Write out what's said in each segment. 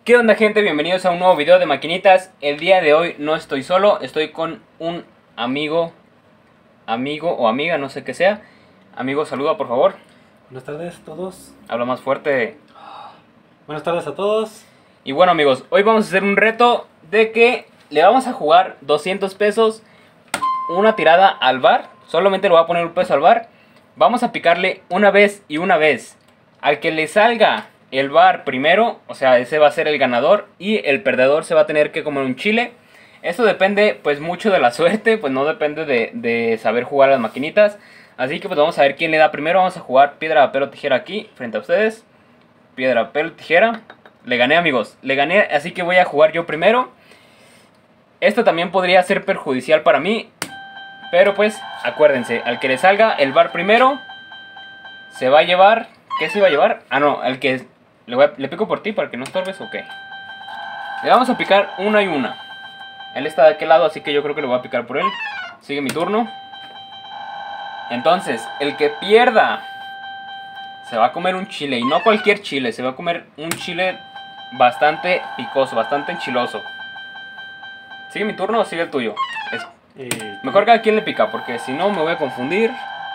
¿Qué onda, gente? Bienvenidos a un nuevo video de maquinitas. El día de hoy no estoy solo, estoy con un amigo o amiga, no sé qué sea. Amigo, saluda por favor. Buenas tardes a todos. Habla más fuerte. Buenas tardes a todos. Y bueno, amigos, hoy vamos a hacer un reto de que le vamos a jugar 200 pesos una tirada al bar. Solamente le voy a poner un peso al bar. Vamos a picarle una vez y una vez. Al que le salga el bar primero, o sea, ese va a ser el ganador, y el perdedor se va a tener que comer un chile. Esto depende pues mucho de la suerte, pues no depende de saber jugar las maquinitas. Así que pues vamos a ver quién le da primero. Vamos a jugar piedra, papel o tijera aquí frente a ustedes. Piedra, papel, tijera. Le gané, amigos, le gané, así que voy a jugar yo primero. Esto también podría ser perjudicial para mí, pero pues acuérdense, al que le salga el bar primero se va a llevar... ¿Qué se iba a llevar? Ah, no, al que... Le pico por ti para que no estorbes, ok. Le vamos a picar una y una. Él está de aquel lado, así que yo creo que le voy a picar por él. Sigue mi turno. Entonces, el que pierda se va a comer un chile, y no cualquier chile. Se va a comer un chile bastante picoso, bastante enchiloso. ¿Sigue mi turno o sigue el tuyo? Mejor cada quien le pica, porque si no me voy a confundir.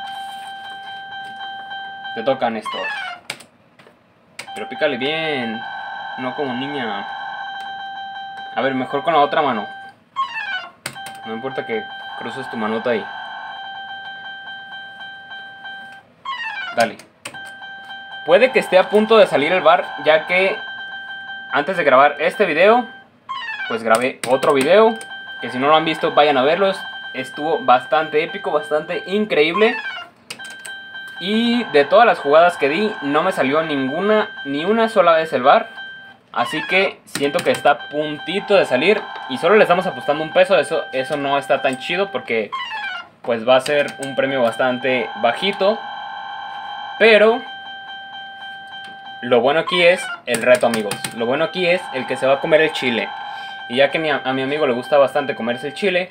Te toca, Néstor. Pero pícale bien, no como niña. A ver, mejor con la otra mano. No importa que cruces tu manota ahí. Dale. Puede que esté a punto de salir el bar, ya que antes de grabar este video, pues grabé otro video, que si no lo han visto vayan a verlos. Estuvo bastante épico, bastante increíble. Y de todas las jugadas que di, no me salió ninguna, ni una sola vez el bar. Así que siento que está a puntito de salir. Y solo le estamos apostando un peso. Eso no está tan chido, porque pues va a ser un premio bastante bajito. Pero lo bueno aquí es el reto, amigos. Lo bueno aquí es el que se va a comer el chile. Y ya que a mi amigo le gusta bastante comerse el chile,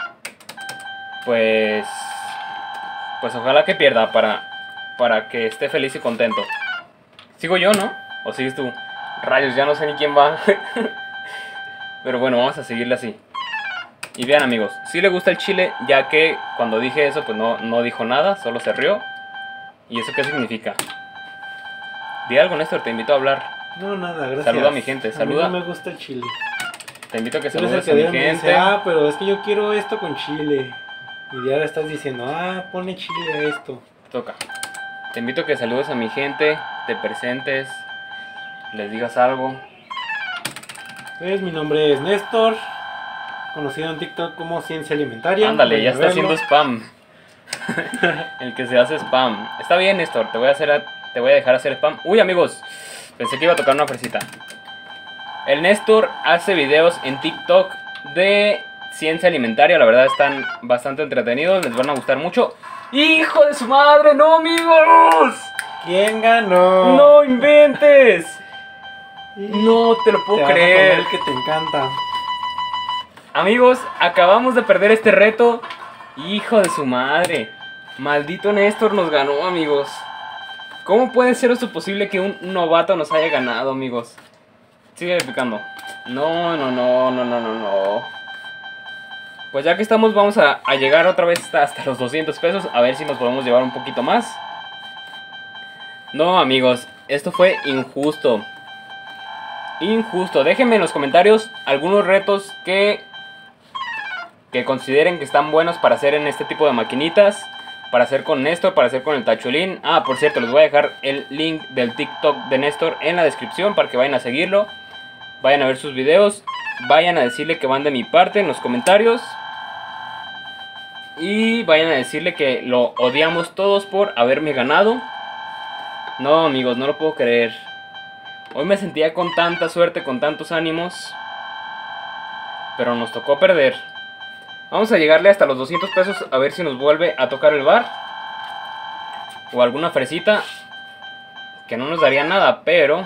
pues ojalá que pierda para que esté feliz y contento. Sigo yo, ¿no? ¿O sigues tú? Rayos, ya no sé ni quién va. Pero bueno, vamos a seguirle así. Y vean, amigos, sí le gusta el chile, ya que cuando dije eso, pues no dijo nada, solo se rió. ¿Y eso qué significa? Di algo, Néstor, te invito a hablar. No, nada, gracias. Saluda a mi gente, saluda. A mí no me gusta el chile. Te invito a que Tú eres saludes el a que mi me gente. dice, pero es que yo quiero esto con chile. Y ya estás diciendo, pone chile a esto. Toca. Te invito a que saludes a mi gente, te presentes, les digas algo. Pues mi nombre es Néstor, conocido en TikTok como Ciencia Alimentaria. Ándale, ya está verlo. haciendo spam. El que se hace spam. Está bien, Néstor, te voy a dejar hacer spam. Uy, amigos, pensé que iba a tocar una fresita. El Néstor hace videos en TikTok de ciencia alimentaria. La verdad están bastante entretenidos, les van a gustar mucho. ¡Hijo de su madre! ¡No, amigos! ¿Quién ganó? ¡No inventes! No te lo puedo Te vas a comer creer. el que te encanta. Amigos, acabamos de perder este reto. Hijo de su madre. Maldito Néstor nos ganó, amigos. ¿Cómo puede ser esto posible que un novato nos haya ganado, amigos? Sigue picando. No. Pues ya que estamos, vamos a llegar otra vez hasta los 200 pesos. A ver si nos podemos llevar un poquito más. No, amigos, esto fue injusto. Injusto. Déjenme en los comentarios algunos retos que consideren que están buenos para hacer en este tipo de maquinitas. Para hacer con Néstor, para hacer con el Tachulín. Por cierto, les voy a dejar el link del TikTok de Néstor en la descripción para que vayan a seguirlo. Vayan a ver sus videos. Vayan a decirle que van de mi parte en los comentarios. Y vayan a decirle que lo odiamos todos por haberme ganado. No, amigos, no lo puedo creer. Hoy me sentía con tanta suerte, con tantos ánimos. Pero nos tocó perder. Vamos a llegarle hasta los 200 pesos, a ver si nos vuelve a tocar el bar. O alguna fresita, que no nos daría nada, pero...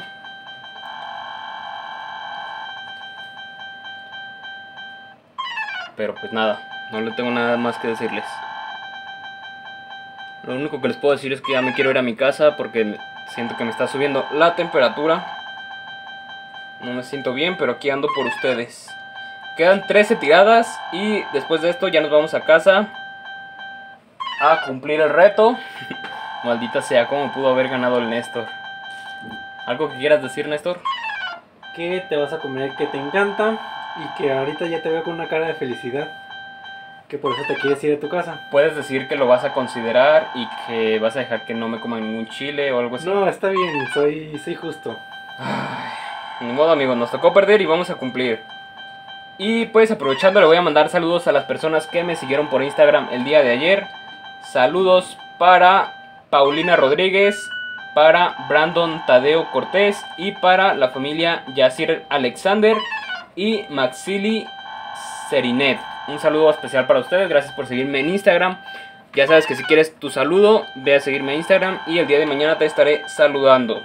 Pero pues nada, no le tengo nada más que decirles. Lo único que les puedo decir es que ya me quiero ir a mi casa porque siento que me está subiendo la temperatura. No me siento bien, pero aquí ando por ustedes. Quedan 13 tiradas y después de esto ya nos vamos a casa a cumplir el reto. Maldita sea, cómo pudo haber ganado el Néstor. ¿Algo que quieras decir, Néstor? Que te vas a comer el que te encanta y que ahorita ya te veo con una cara de felicidad. Que por eso te quieres ir a tu casa. Puedes decir que lo vas a considerar y que vas a dejar que no me coma ningún chile o algo así. No, está bien, soy justo. Ni modo, amigos, nos tocó perder y vamos a cumplir. Y pues aprovechando le voy a mandar saludos a las personas que me siguieron por Instagram el día de ayer. Saludos para Paulina Rodríguez, para Brandon Tadeo Cortés y para la familia Yacir Alexander y Maxili Serinet. Un saludo especial para ustedes, gracias por seguirme en Instagram. Ya sabes que si quieres tu saludo, ve a seguirme en Instagram y el día de mañana te estaré saludando.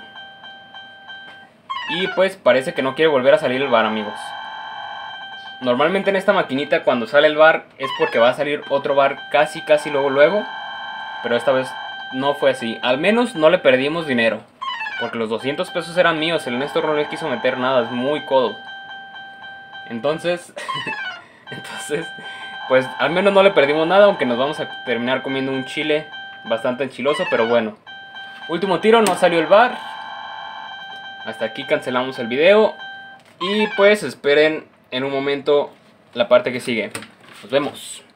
Y pues parece que no quiere volver a salir el bar, amigos. Normalmente en esta maquinita cuando sale el bar es porque va a salir otro bar casi luego. Pero esta vez no fue así. Al menos no le perdimos dinero. Porque los 200 pesos eran míos. El Néstor no le quiso meter nada. Es muy codo. Entonces... pues al menos no le perdimos nada. Aunque nos vamos a terminar comiendo un chile bastante enchiloso. Pero bueno. Último tiro. No salió el bar. Hasta aquí cancelamos el video. Y pues esperen en un momento la parte que sigue. Nos vemos.